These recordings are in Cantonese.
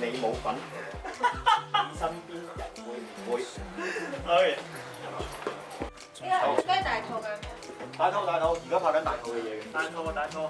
你冇份，身邊人會唔會？係。 呢個雞大肚嘅。 大肚，而家拍緊大肚嘅嘢嘅。大肚。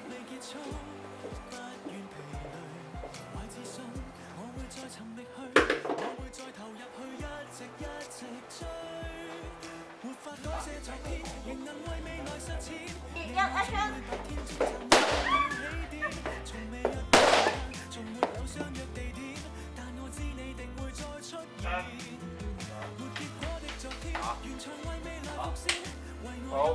好。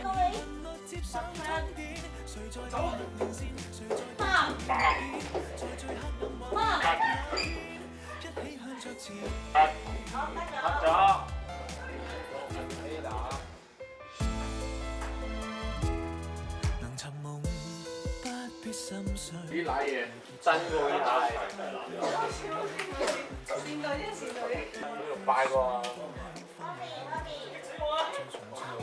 啲奶嘢真㗎喎，啲奶。善女。呢度快喎。